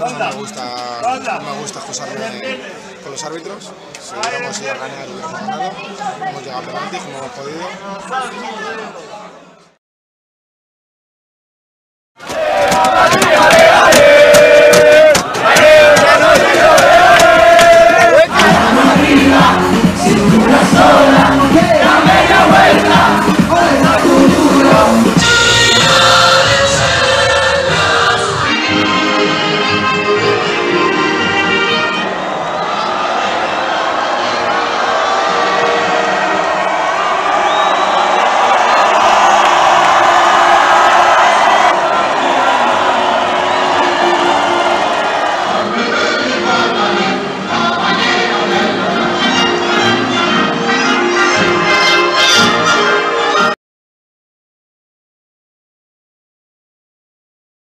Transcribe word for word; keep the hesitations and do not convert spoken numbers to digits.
no me gusta, no me gusta excusarme con los árbitros. Si hubiéramos ido a ganar, hubiéramos ganado. Hemos llegado a penaltis, como hemos podido.